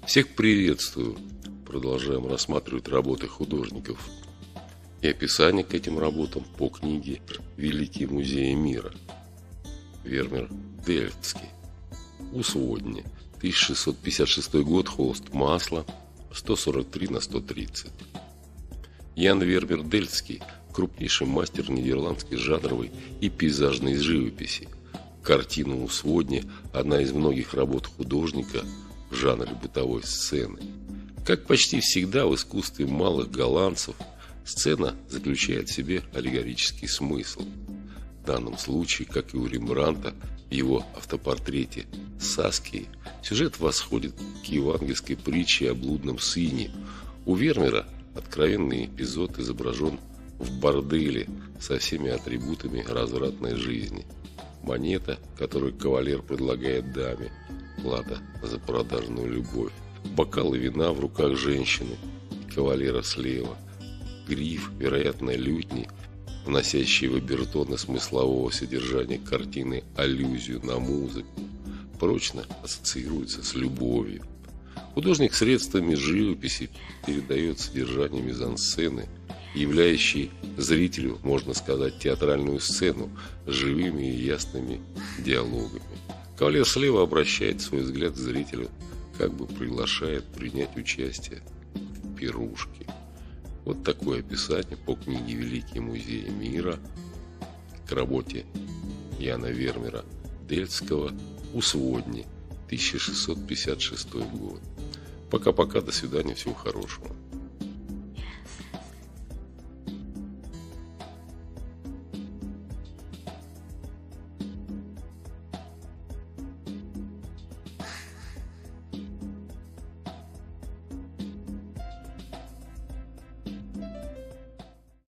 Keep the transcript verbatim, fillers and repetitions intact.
Всех приветствую! Продолжаем рассматривать работы художников и описание к этим работам по книге «Великие музеи мира». Вермеер Дельфтский. Усводни. тысяча шестьсот пятьдесят шестой год. Холст масла. сто сорок три на сто тридцать. Ян Вермеер Дельфтский – крупнейший мастер нидерландской жанровой и пейзажной живописи. Картина «Усводни» – одна из многих работ художника в жанре бытовой сцены. Как почти всегда в искусстве малых голландцев, сцена заключает в себе аллегорический смысл. В данном случае, как и у Рембрандта в его автопортрете «Саскии», сюжет восходит к евангельской притче о блудном сыне. У Вермеера откровенный эпизод изображен в борделе со всеми атрибутами развратной жизни. Монета, которую кавалер предлагает даме, плата за продажную любовь. Бокалы вина в руках женщины, кавалера слева. Гриф, вероятно, лютни, вносящие в обертоны смыслового содержания картины аллюзию на музыку, прочно ассоциируется с любовью. Художник средствами живописи передает содержание мизансцены, являющей зрителю, можно сказать, театральную сцену с живыми и ясными диалогами. Кавалер слева обращает свой взгляд к зрителю, как бы приглашает принять участие в пирушке. Вот такое описание по книге «Великие музеи мира» к работе Яна Вермеера Дельфтского «Усводни», тысяча шестьсот пятьдесят шестой год. Пока-пока, до свидания, всего хорошего.